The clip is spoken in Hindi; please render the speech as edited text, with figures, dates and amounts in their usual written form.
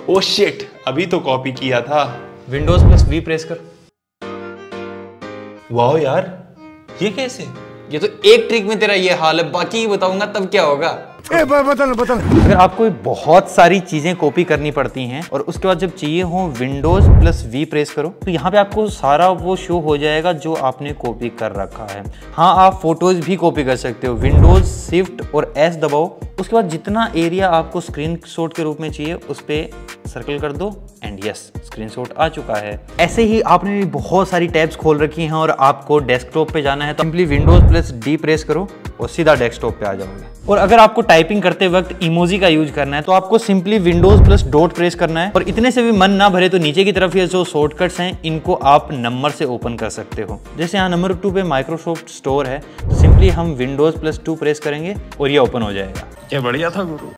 ओ शिट, अभी तो कॉपी किया था। विंडोज प्लस वी प्रेस कर। वाह यार, ये कैसे? ये तो एक ट्रिक में तेरा ये हाल है, बाकी बताऊंगा तब क्या होगा। बता। अगर आपको बहुत सारी चीजें कॉपी करनी पड़ती हैं और उसके बाद जब चाहिए हो विंडोज प्लस वी प्रेस करो, तो यहाँ पे आपको सारा वो शो हो जाएगा जो आपने कॉपी कर रखा है। हाँ, आप फोटोज भी कॉपी कर सकते हो। विंडोज शिफ्ट और एस दबाओ, उसके बाद जितना एरिया आपको स्क्रीनशॉट के रूप में चाहिए उस पर सर्कल कर दो एंड यस, स्क्रीनशॉट आ चुका है। ऐसे ही आपने भी बहुत सारी टैब्स खोल रखी हैं और आपको डेस्कटॉप पे जाना है तो simply Windows plus D press करो और सीधा डेस्कटॉप पे आ जाओगे। और अगर आपको टाइपिंग करते वक्त इमोजी का यूज करना है तो आपको simply Windows plus dot press करना है। और इतने से भी मन ना भरे तो नीचे की तरफ ये जो शॉर्टकट्स हैं इनको आप नंबर से ओपन कर सकते हो। जैसे यहाँ नंबर 2 पे माइक्रोसॉफ्ट स्टोर है तो सिंपली हम विंडोज प्लस 2 प्रेस करेंगे और ये ओपन हो जाएगा। क्या बढ़िया था गुरु।